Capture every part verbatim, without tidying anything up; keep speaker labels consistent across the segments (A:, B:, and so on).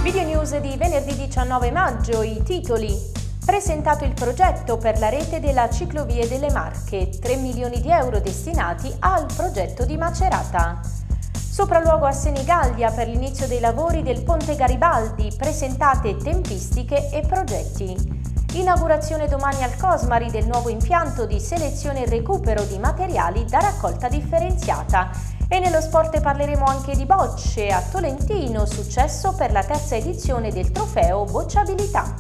A: Video news di venerdì diciannove maggio, i titoli. Presentato il progetto per la rete della ciclovie delle Marche, tre milioni di euro destinati al progetto di Macerata. Sopralluogo a Senigallia per l'inizio dei lavori del Ponte Garibaldi, presentate tempistiche e progetti. Inaugurazione domani al Cosmari del nuovo impianto di selezione e recupero di materiali da raccolta differenziata. E nello sport parleremo anche di bocce a Tolentino, successo per la terza edizione del trofeo Bocciabilità.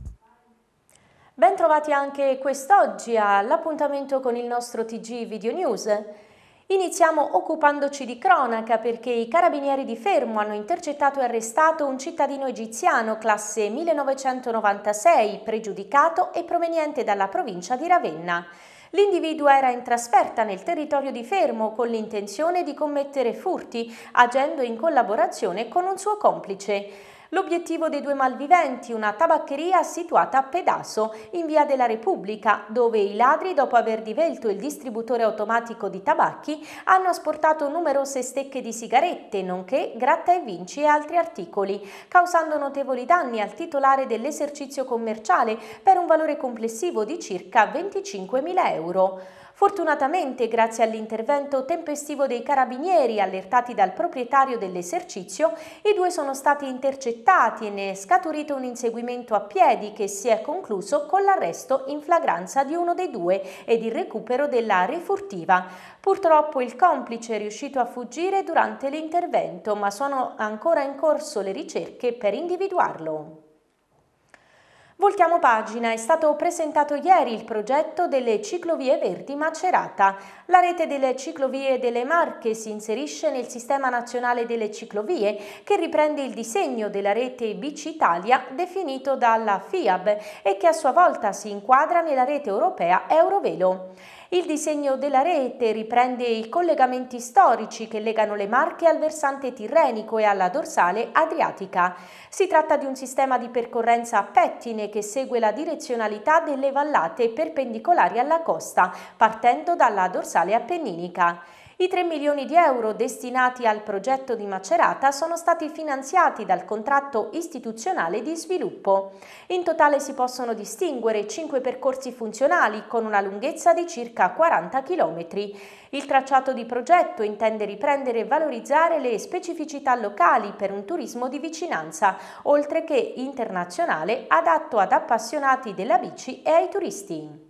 A: Ben trovati anche quest'oggi all'appuntamento con il nostro T G Video News. Iniziamo occupandoci di cronaca perché i carabinieri di Fermo hanno intercettato e arrestato un cittadino egiziano classe millenovecentonovantasei, pregiudicato e proveniente dalla provincia di Ravenna. L'individuo era in trasferta nel territorio di Fermo con l'intenzione di commettere furti, agendo in collaborazione con un suo complice. L'obiettivo dei due malviventi, una tabaccheria situata a Pedaso, in via della Repubblica, dove i ladri, dopo aver divelto il distributore automatico di tabacchi, hanno asportato numerose stecche di sigarette, nonché gratta e vinci e altri articoli, causando notevoli danni al titolare dell'esercizio commerciale per un valore complessivo di circa venticinquemila euro. Fortunatamente, grazie all'intervento tempestivo dei carabinieri allertati dal proprietario dell'esercizio, i due sono stati intercettati e ne è scaturito un inseguimento a piedi che si è concluso con l'arresto in flagranza di uno dei due ed il recupero della refurtiva. Purtroppo il complice è riuscito a fuggire durante l'intervento, ma sono ancora in corso le ricerche per individuarlo. Voltiamo pagina, è stato presentato ieri il progetto delle ciclovie verdi Macerata. La rete delle ciclovie delle Marche si inserisce nel Sistema Nazionale delle Ciclovie che riprende il disegno della rete Bici Italia definito dalla F I A B e che a sua volta si inquadra nella rete europea Eurovelo. Il disegno della rete riprende i collegamenti storici che legano le Marche al versante tirrenico e alla dorsale adriatica. Si tratta di un sistema di percorrenza a pettine che segue la direzionalità delle vallate perpendicolari alla costa, partendo dalla dorsale appenninica. I tre milioni di euro destinati al progetto di Macerata sono stati finanziati dal contratto istituzionale di sviluppo. In totale si possono distinguere cinque percorsi funzionali con una lunghezza di circa quaranta chilometri. Il tracciato di progetto intende riprendere e valorizzare le specificità locali per un turismo di vicinanza, oltre che internazionale, adatto ad appassionati della bici e ai turisti.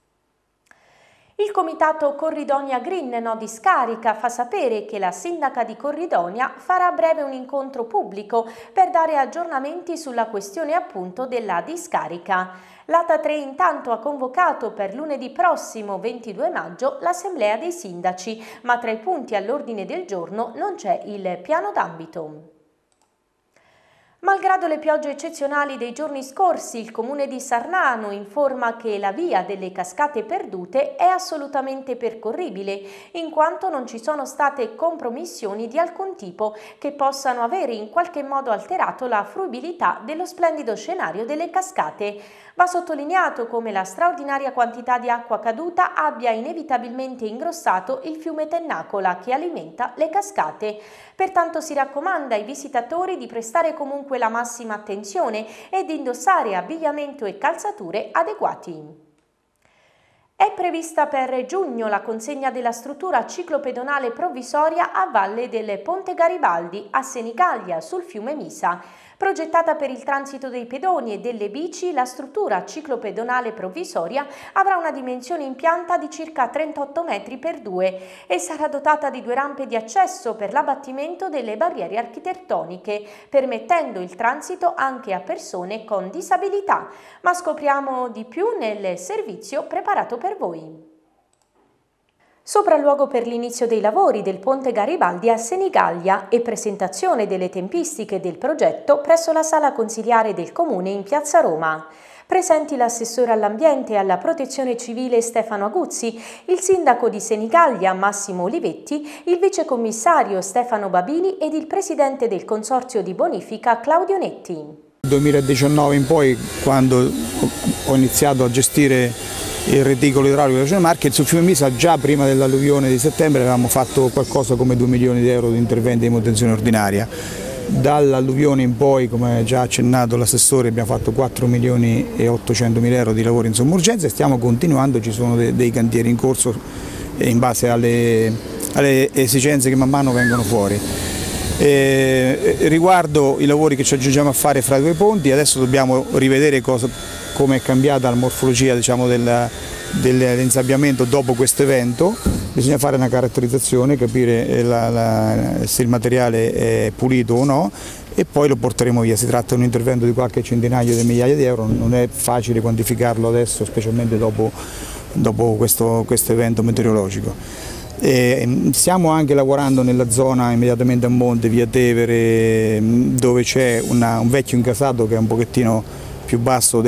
A: Il comitato Corridonia Green No Discarica fa sapere che la sindaca di Corridonia farà a breve un incontro pubblico per dare aggiornamenti sulla questione appunto della discarica. L'A T A tre intanto ha convocato per lunedì prossimo ventidue maggio l'assemblea dei sindaci, ma tra i punti all'ordine del giorno non c'è il piano d'ambito. Malgrado le piogge eccezionali dei giorni scorsi, il comune di Sarnano informa che la via delle Cascate Perdute è assolutamente percorribile, in quanto non ci sono state compromissioni di alcun tipo che possano avere in qualche modo alterato la fruibilità dello splendido scenario delle cascate. Va sottolineato come la straordinaria quantità di acqua caduta abbia inevitabilmente ingrossato il fiume Tennacola che alimenta le cascate. Pertanto si raccomanda ai visitatori di prestare comunque la massima attenzione e di indossare abbigliamento e calzature adeguati. È prevista per giugno la consegna della struttura ciclopedonale provvisoria a valle del Ponte Garibaldi a Senigallia sul fiume Misa. Progettata per il transito dei pedoni e delle bici, la struttura ciclopedonale provvisoria avrà una dimensione in pianta di circa trentotto metri per due e sarà dotata di due rampe di accesso per l'abbattimento delle barriere architettoniche, permettendo il transito anche a persone con disabilità. Ma scopriamo di più nel servizio preparato per voi. Sopralluogo per l'inizio dei lavori del Ponte Garibaldi a Senigallia e presentazione delle tempistiche del progetto presso la Sala Consiliare del Comune in Piazza Roma. Presenti l'assessore all'ambiente e alla protezione civile Stefano Aguzzi, il sindaco di Senigallia Massimo Olivetti, il vicecommissario Stefano Babini ed il presidente del consorzio di bonifica Claudio Netti.
B: duemiladiciannove in poi, quando ho iniziato a gestire il reticolo idraulico della Regione Marche, sul fiume Misa già prima dell'alluvione di settembre avevamo fatto qualcosa come due milioni di euro di interventi di manutenzione ordinaria. Dall'alluvione in poi, come già accennato l'assessore, abbiamo fatto quattro milioni e ottocento mila euro di lavori in somma urgenza e stiamo continuando, ci sono de dei cantieri in corso in base alle, alle esigenze che man mano vengono fuori. E, riguardo i lavori che ci aggiungiamo a fare fra i due ponti, adesso dobbiamo rivedere come è cambiata la morfologia, diciamo, del, dell'insabbiamento dopo questo evento. Bisogna fare una caratterizzazione, capire la, la, se il materiale è pulito o no e poi lo porteremo via. Si tratta di un intervento di qualche centinaio di migliaia di euro, non è facile quantificarlo adesso, specialmente dopo, dopo questo, questo evento meteorologico. E stiamo anche lavorando nella zona immediatamente a monte, via Tevere, dove c'è un vecchio incasato che è un pochettino più basso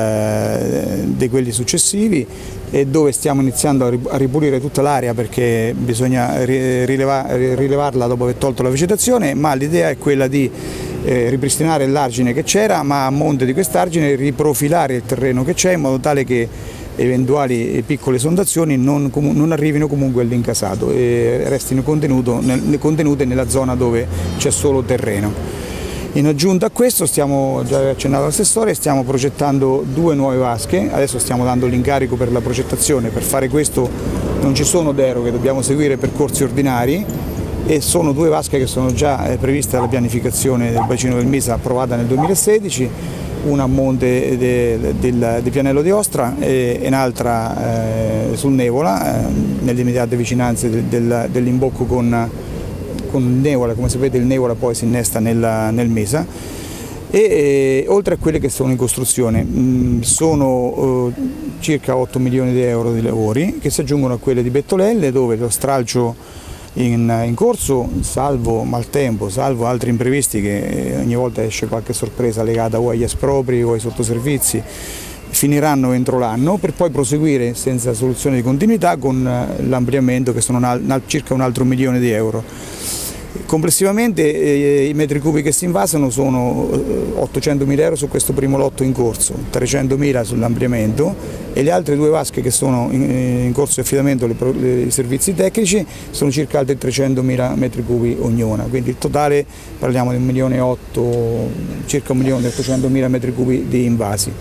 B: del, di quelli successivi e dove stiamo iniziando a ripulire tutta l'area perché bisogna rileva, rilevarla dopo aver tolto la vegetazione, ma l'idea è quella di eh, ripristinare l'argine che c'era, ma a monte di quest'argine riprofilare il terreno che c'è in modo tale che eventuali piccole esondazioni non, non arrivino comunque all'incasato e restino contenute nella zona dove c'è solo terreno. In aggiunta a questo, stiamo, già accennato all'assessore, stiamo progettando due nuove vasche, adesso stiamo dando l'incarico per la progettazione, per fare questo non ci sono deroghe, dobbiamo seguire percorsi ordinari e sono due vasche che sono già previste dalla pianificazione del bacino del Misa approvata nel duemilasedici, una a monte del de, de Pianello di Ostra e un'altra eh, sul Nevola, eh, nelle immediate vicinanze del, del, dell'imbocco con con Nevola. Come sapete il Nevola poi si innesta nel, nel Mesa e, e oltre a quelle che sono in costruzione mh, sono eh, circa otto milioni di euro di lavori che si aggiungono a quelle di Bettolelle dove lo stralcio in, in corso, salvo maltempo, salvo altri imprevisti che ogni volta esce qualche sorpresa legata o agli espropri o ai sottoservizi, finiranno entro l'anno per poi proseguire senza soluzione di continuità con l'ampliamento che sono una, circa un altro milione di euro. Complessivamente eh, i metri cubi che si invasano sono eh, ottocentomila euro su questo primo lotto in corso, trecentomila sull'ampliamento e le altre due vasche che sono in, in corso di affidamento ai servizi tecnici sono circa altri trecentomila metri cubi ognuna, quindi il totale parliamo di un milione e otto, circa un milione e ottocentomila metri cubi di invasi.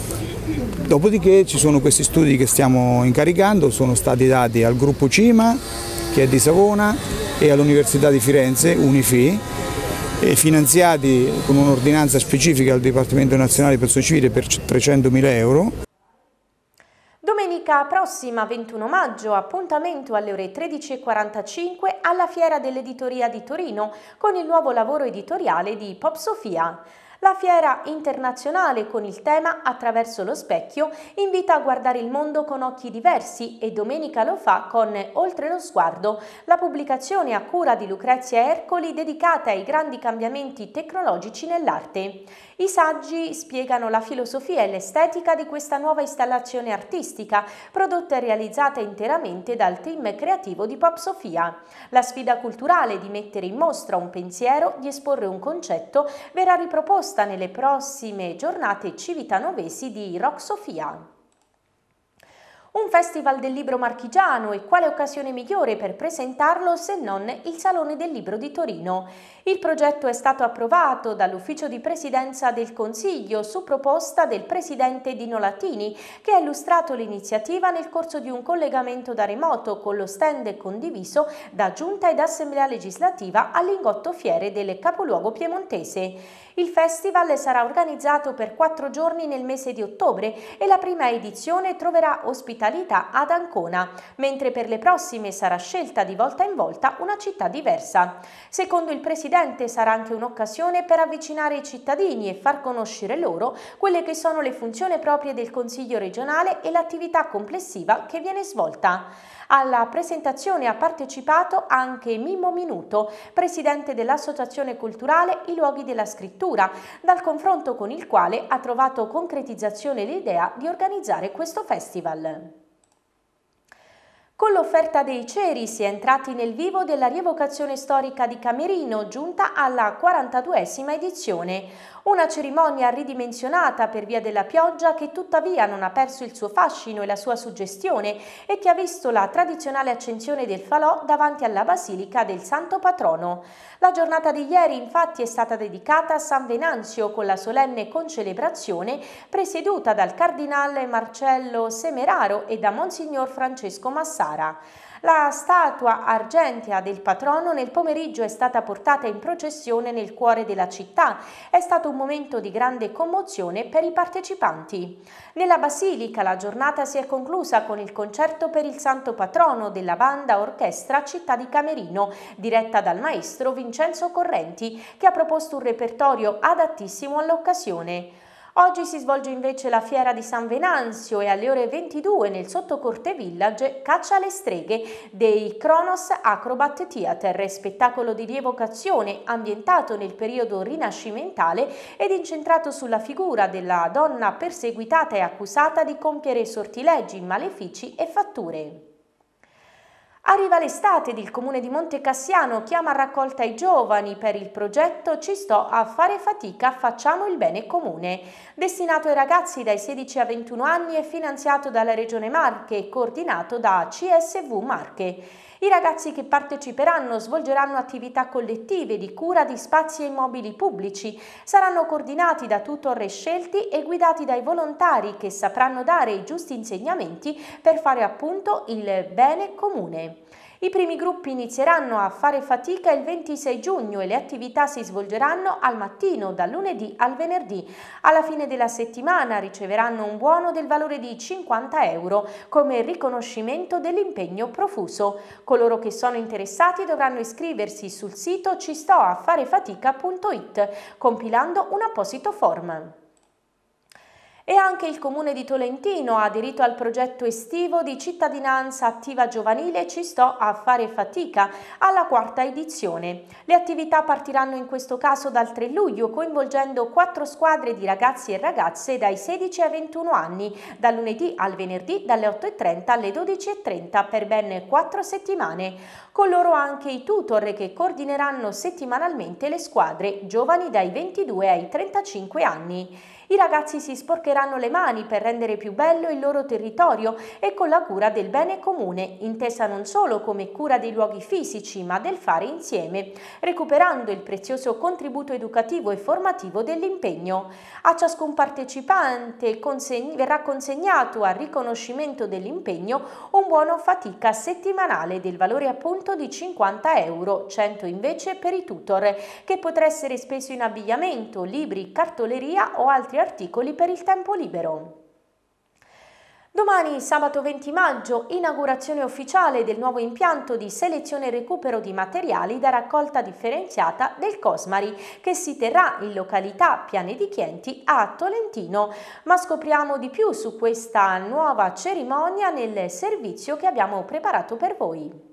B: Dopodiché ci sono questi studi che stiamo incaricando, sono stati dati al gruppo CIMA che è di Savona e all'Università di Firenze, Unifi, e finanziati con un'ordinanza specifica al Dipartimento Nazionale di Protezione Civile per trecentomila euro.
A: Domenica prossima, ventuno maggio, appuntamento alle ore tredici e quarantacinque alla Fiera dell'Editoria di Torino con il nuovo lavoro editoriale di Pop Sofia. La fiera internazionale con il tema Attraverso lo specchio invita a guardare il mondo con occhi diversi e domenica lo fa con Oltre lo sguardo, la pubblicazione a cura di Lucrezia Ercoli dedicata ai grandi cambiamenti tecnologici nell'arte. I saggi spiegano la filosofia e l'estetica di questa nuova installazione artistica, prodotta e realizzata interamente dal team creativo di Pop Sofia. La sfida culturale di mettere in mostra un pensiero, di esporre un concetto, verrà riproposta nelle prossime giornate civitanovesi di Rock Sofia. Un festival del libro marchigiano e quale occasione migliore per presentarlo se non il Salone del Libro di Torino. Il progetto è stato approvato dall'Ufficio di Presidenza del Consiglio su proposta del Presidente Dino Latini, che ha illustrato l'iniziativa nel corso di un collegamento da remoto con lo stand condiviso da Giunta ed Assemblea Legislativa al Lingotto Fiere del capoluogo piemontese. Il festival sarà organizzato per quattro giorni nel mese di ottobre e la prima edizione troverà ospitalità ad Ancona, mentre per le prossime sarà scelta di volta in volta una città diversa. Secondo il Presidente sarà anche un'occasione per avvicinare i cittadini e far conoscere loro quelle che sono le funzioni proprie del Consiglio regionale e l'attività complessiva che viene svolta. Alla presentazione ha partecipato anche Mimmo Minuto, presidente dell'Associazione Culturale I Luoghi della Scrittura, dal confronto con il quale ha trovato concretizzazione l'idea di organizzare questo festival. Con l'offerta dei ceri si è entrati nel vivo della rievocazione storica di Camerino, giunta alla quarantaduesima edizione. Una cerimonia ridimensionata per via della pioggia che tuttavia non ha perso il suo fascino e la sua suggestione e che ha visto la tradizionale accensione del falò davanti alla Basilica del Santo Patrono. La giornata di ieri infatti è stata dedicata a San Venanzio con la solenne concelebrazione presieduta dal cardinale Marcello Semeraro e da Monsignor Francesco Massara. La statua argentea del patrono nel pomeriggio è stata portata in processione nel cuore della città. È stato un momento di grande commozione per i partecipanti. Nella Basilica la giornata si è conclusa con il concerto per il Santo Patrono della banda orchestra Città di Camerino, diretta dal maestro Vincenzo Correnti, che ha proposto un repertorio adattissimo all'occasione. Oggi si svolge invece la fiera di San Venanzio e alle ore ventidue nel Sottocorte Village Caccia alle streghe dei Kronos Acrobat Theater, spettacolo di rievocazione ambientato nel periodo rinascimentale ed incentrato sulla figura della donna perseguitata e accusata di compiere sortilegi, malefici e fatture. Arriva l'estate ed il comune di Montecassiano chiama a raccolta i giovani per il progetto Ci sto a fare fatica, facciamo il bene comune. Destinato ai ragazzi dai sedici a ventuno anni e finanziato dalla Regione Marche e coordinato da C S V Marche. I ragazzi che parteciperanno svolgeranno attività collettive di cura di spazi e immobili pubblici, saranno coordinati da tutor scelti e guidati dai volontari che sapranno dare i giusti insegnamenti per fare appunto il bene comune. I primi gruppi inizieranno a fare fatica il ventisei giugno e le attività si svolgeranno al mattino, dal lunedì al venerdì. Alla fine della settimana riceveranno un buono del valore di cinquanta euro come riconoscimento dell'impegno profuso. Coloro che sono interessati dovranno iscriversi sul sito ci sto a fare fatica punto it compilando un apposito form. E anche il comune di Tolentino ha aderito al progetto estivo di cittadinanza attiva giovanile Ci sto a fare fatica alla quarta edizione. Le attività partiranno in questo caso dal tre luglio coinvolgendo quattro squadre di ragazzi e ragazze dai sedici ai ventuno anni, dal lunedì al venerdì dalle otto e trenta alle dodici e trenta per ben quattro settimane. Con loro anche i tutor che coordineranno settimanalmente le squadre giovani dai ventidue ai trentacinque anni. I ragazzi si sporcheranno le mani per rendere più bello il loro territorio e con la cura del bene comune, intesa non solo come cura dei luoghi fisici, ma del fare insieme, recuperando il prezioso contributo educativo e formativo dell'impegno. A ciascun partecipante consegn- verrà consegnato a riconoscimento dell'impegno un buono fatica settimanale del valore appunto di cinquanta euro, cento invece per i tutor, che potrà essere speso in abbigliamento, libri, cartoleria o altri articoli per il tempo libero. Domani, sabato venti maggio, inaugurazione ufficiale del nuovo impianto di selezione e recupero di materiali da raccolta differenziata del Cosmari, che si terrà in località Piane di Chienti a Tolentino. Ma scopriamo di più su questa nuova cerimonia nel servizio che abbiamo preparato per voi.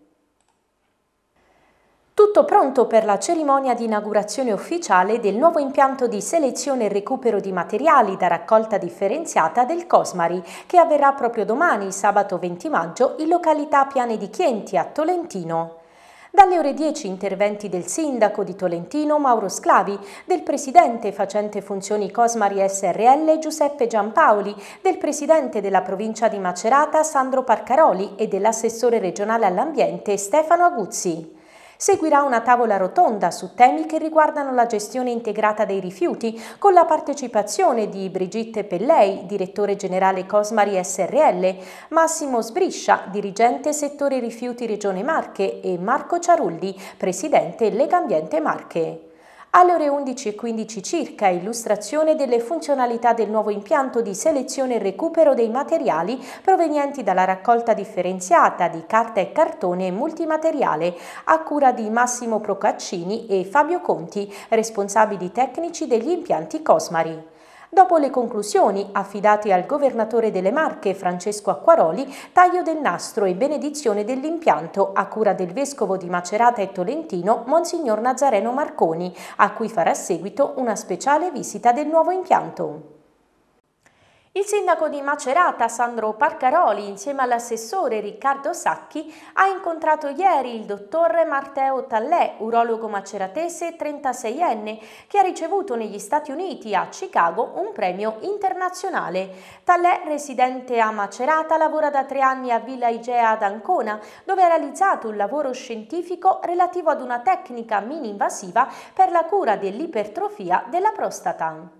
A: Tutto pronto per la cerimonia di inaugurazione ufficiale del nuovo impianto di selezione e recupero di materiali da raccolta differenziata del Cosmari, che avverrà proprio domani, sabato venti maggio, in località Piane di Chienti a Tolentino. Dalle ore dieci interventi del sindaco di Tolentino Mauro Sclavi, del presidente facente funzioni Cosmari S R L Giuseppe Giampaoli, del presidente della provincia di Macerata Sandro Parcaroli e dell'assessore regionale all'ambiente Stefano Aguzzi. Seguirà una tavola rotonda su temi che riguardano la gestione integrata dei rifiuti, con la partecipazione di Brigitte Pellei, direttore generale Cosmari S R L, Massimo Sbriscia, dirigente settore rifiuti Regione Marche e Marco Ciarulli, presidente Legambiente Marche. Alle ore undici e quindici circa, illustrazione delle funzionalità del nuovo impianto di selezione e recupero dei materiali provenienti dalla raccolta differenziata di carta e cartone multimateriale a cura di Massimo Procaccini e Fabio Conti, responsabili tecnici degli impianti Cosmari. Dopo le conclusioni, affidate al governatore delle Marche Francesco Acquaroli, taglio del nastro e benedizione dell'impianto a cura del vescovo di Macerata e Tolentino Monsignor Nazareno Marconi, a cui farà seguito una speciale visita del nuovo impianto. Il sindaco di Macerata, Sandro Parcaroli, insieme all'assessore Riccardo Sacchi, ha incontrato ieri il dottor Matteo Tallè, urologo maceratese trentaseienne, che ha ricevuto negli Stati Uniti, a Chicago, un premio internazionale. Tallè, residente a Macerata, lavora da tre anni a Villa Igea ad Ancona, dove ha realizzato un lavoro scientifico relativo ad una tecnica mini-invasiva per la cura dell'ipertrofia della prostata.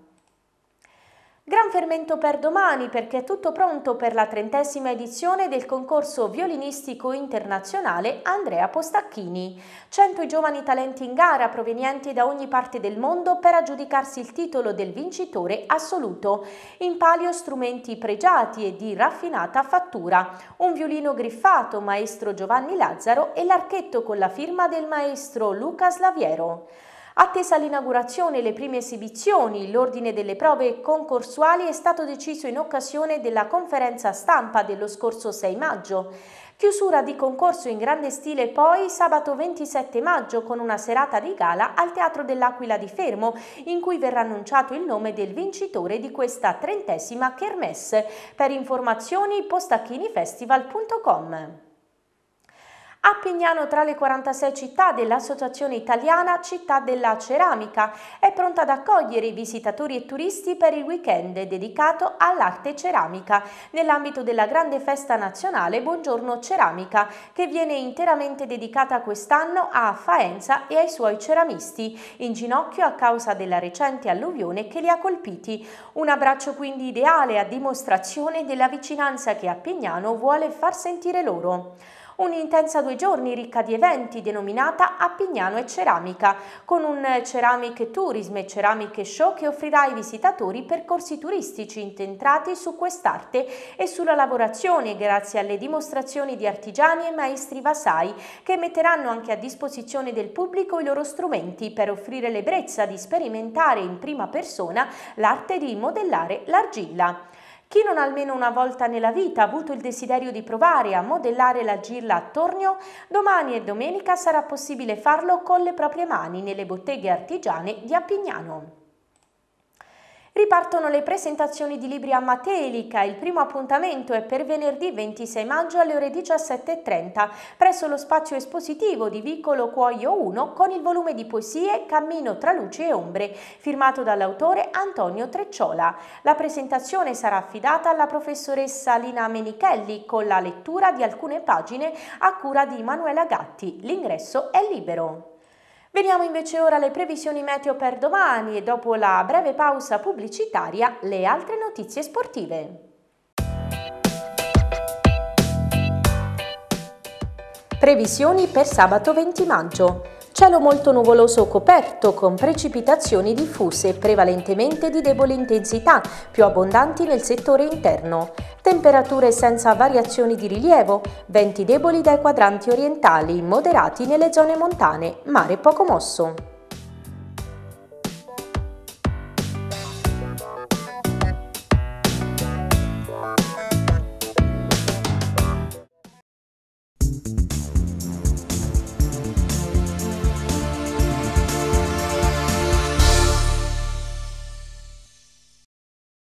A: Gran fermento per domani, perché è tutto pronto per la trentesima edizione del concorso violinistico internazionale Andrea Postacchini. cento i giovani talenti in gara provenienti da ogni parte del mondo per aggiudicarsi il titolo del vincitore assoluto. In palio strumenti pregiati e di raffinata fattura, un violino griffato maestro Giovanni Lazzaro e l'archetto con la firma del maestro Luca Slaviero. Attesa l'inaugurazione e le prime esibizioni, l'ordine delle prove concorsuali è stato deciso in occasione della conferenza stampa dello scorso sei maggio. Chiusura di concorso in grande stile poi sabato ventisette maggio con una serata di gala al Teatro dell'Aquila di Fermo, in cui verrà annunciato il nome del vincitore di questa trentesima kermesse. Per informazioni postachinifestival punto com. A Pignano, tra le quarantasei città dell'Associazione Italiana Città della Ceramica, è pronta ad accogliere i visitatori e turisti per il weekend dedicato all'arte ceramica, nell'ambito della grande festa nazionale Buongiorno Ceramica, che viene interamente dedicata quest'anno a Faenza e ai suoi ceramisti, in ginocchio a causa della recente alluvione che li ha colpiti. Un abbraccio quindi ideale a dimostrazione della vicinanza che a Pignano vuole far sentire loro. Un'intensa due giorni ricca di eventi denominata A Pignano e Ceramica, con un Ceramic Tourism e Ceramic Show che offrirà ai visitatori percorsi turistici incentrati su quest'arte e sulla lavorazione grazie alle dimostrazioni di artigiani e maestri vasai che metteranno anche a disposizione del pubblico i loro strumenti per offrire l'ebbrezza di sperimentare in prima persona l'arte di modellare l'argilla. Chi non almeno una volta nella vita ha avuto il desiderio di provare a modellare l'argilla a tornio, domani e domenica sarà possibile farlo con le proprie mani nelle botteghe artigiane di Appignano. Ripartono le presentazioni di libri a Matelica. Il primo appuntamento è per venerdì ventisei maggio alle ore diciassette e trenta presso lo spazio espositivo di Vicolo Cuoio uno con il volume di poesie Cammino tra luci e ombre, firmato dall'autore Antonio Trecciola. La presentazione sarà affidata alla professoressa Lina Menichelli con la lettura di alcune pagine a cura di Manuela Gatti. L'ingresso è libero. Veniamo invece ora alle previsioni meteo per domani e dopo la breve pausa pubblicitaria le altre notizie sportive. Previsioni per sabato venti maggio. Cielo molto nuvoloso o coperto con precipitazioni diffuse, prevalentemente di debole intensità, più abbondanti nel settore interno. Temperature senza variazioni di rilievo, venti deboli dai quadranti orientali, moderati nelle zone montane, mare poco mosso.